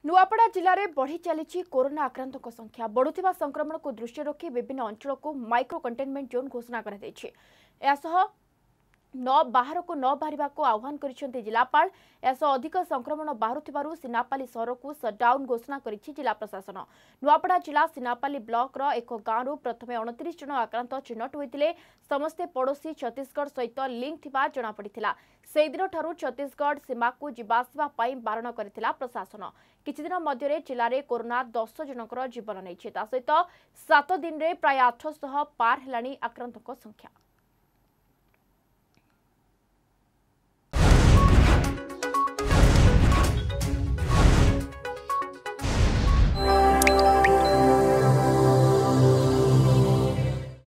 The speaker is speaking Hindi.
नुआपड़ा जिले में बढ़ी चली कोरोना आक्रांतों संख्या बढ़ुवा संक्रमण को दृष्टि रखी विभिन्न अंचल को माइक्रो कंटेनमेंट जोन घोषणा कर बाहर को न बाहर को आह्वान कर जिलापाल अधिक संक्रमण बाहर सिनापाली सहर को सटडाउन घोषणा कर जिला प्रशासन। नुआपड़ा जिला सिनापाली ब्लॉक रो एक गांव प्रथम 29 जन आक्रांत चिन्हट होते समस्ते पड़ोशी छत्तीसगढ़ सहित लिंक थिबा जना पड़िथिला। से दिन ठारू छत्तीसगढ़ सीमा को जीवासवा पाई बारण करथिला प्रशासन। किछि दिन मध्य जिले में कोरोना 10 जनकर जीवन नहीं सहित 7 दिन में प्राय 800 पार हेलानी आक्रांतों संख्या।